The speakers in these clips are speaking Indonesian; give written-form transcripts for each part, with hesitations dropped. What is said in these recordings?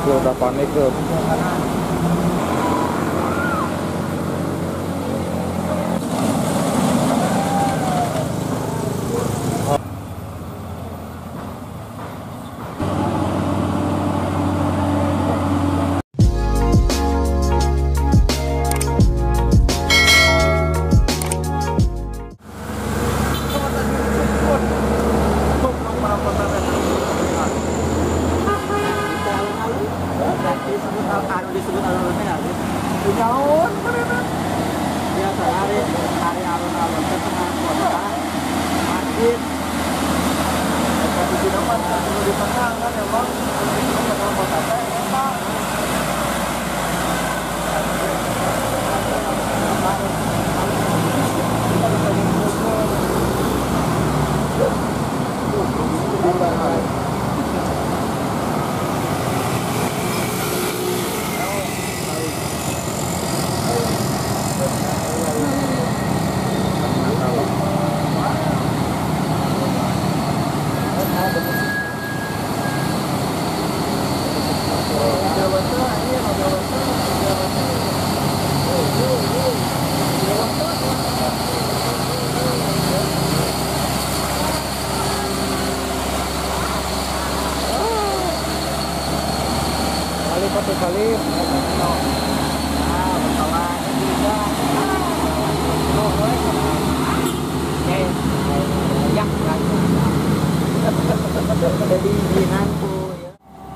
udah panik tuh. Disebut alun-alunnya nggak sih? Jauh, Biasa hari alun-alun ke tengah kota, masjid. di depan kan di tengah kan emang di tengah kota teh enak. Satu kali Jadi jinanku ya.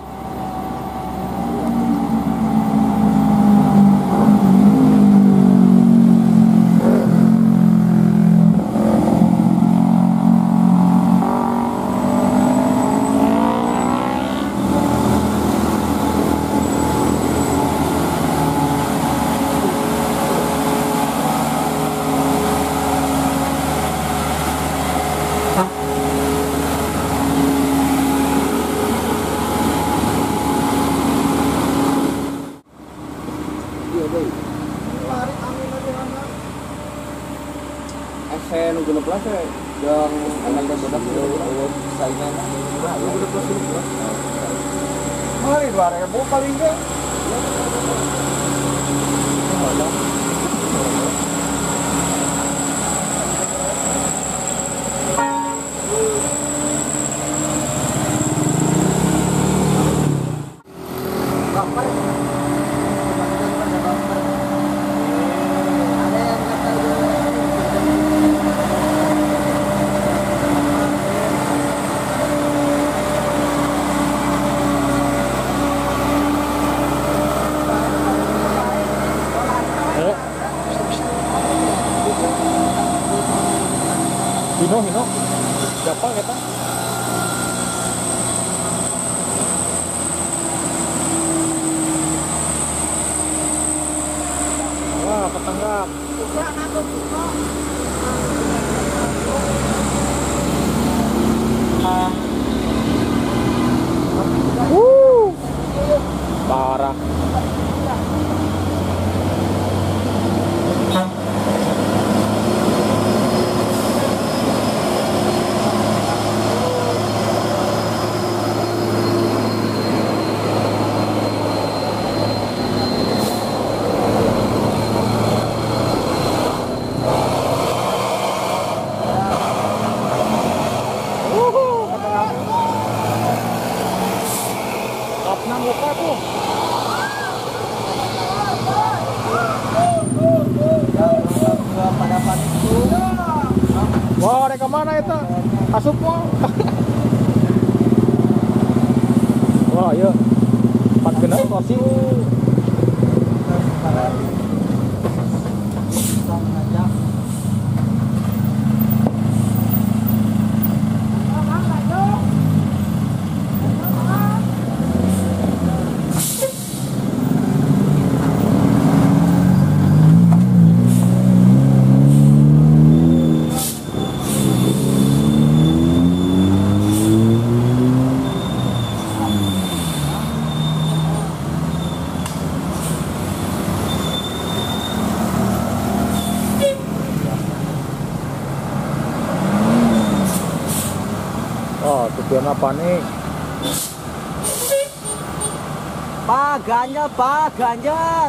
saya nunggu lepas ya yang anaknya bedak saingan mari 2.000 paling enggak Hino siapa kita wah ketanggap parah. Wah, ada kemana itu? Asup wah. Wah, iya. 4 genap kursi. Oh, tujuan apa nih? Pak, ganjal, Pak, ganjal.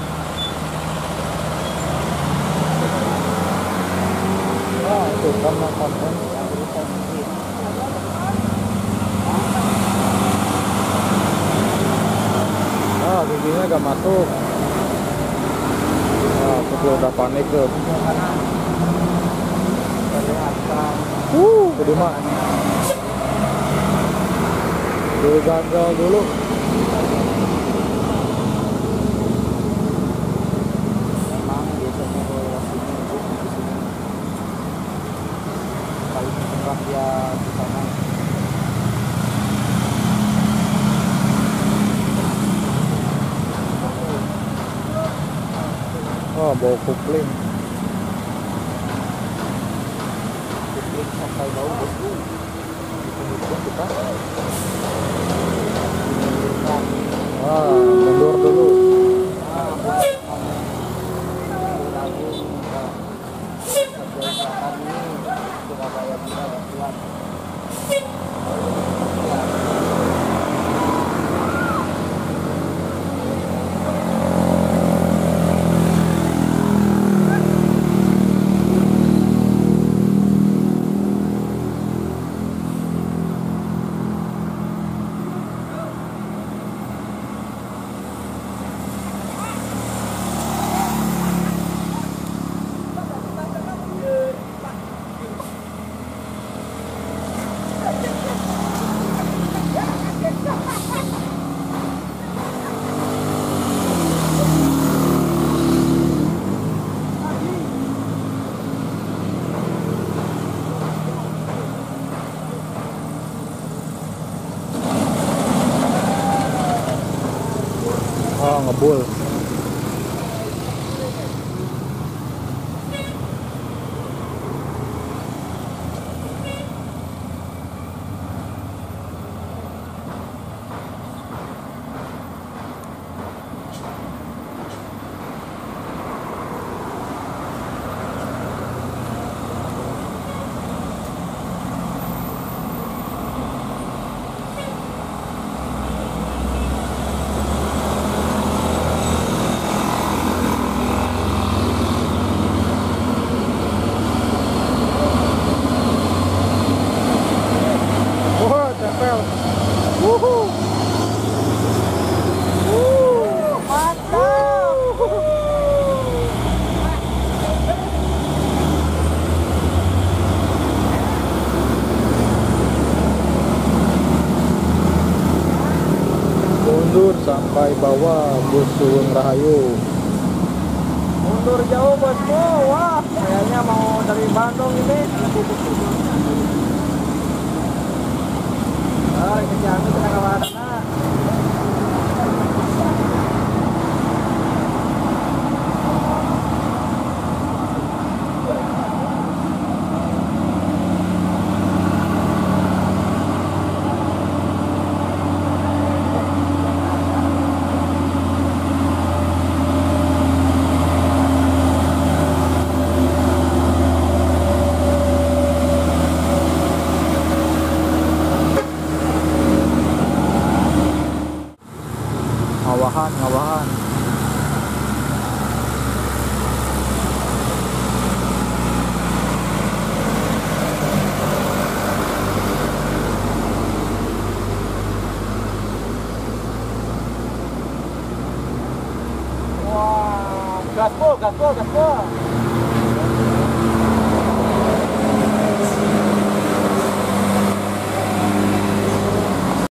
Ah, itu kan konten. Ah, giginya gak masuk. Ah, sebelum udah panik tuh. Kelihatan. Jadi mak. Dulu gagal dulu. Memang biasanya kalau sini di sini paling murah ya di sana. Oh, bau kupling. Kupling sampai bau bosku. Kemudian kita mundur dulu. Surabaya kita buat. Oh, ngebul. Wah, tempel. Wuhu. Mundur sampai bawah bus Suwung Rahayu. Mundur jauh bosku. Wah, kayaknya mau dari Bandung ini. Ini jangan kita kawasan. Ngawahan. Wah, gaspol.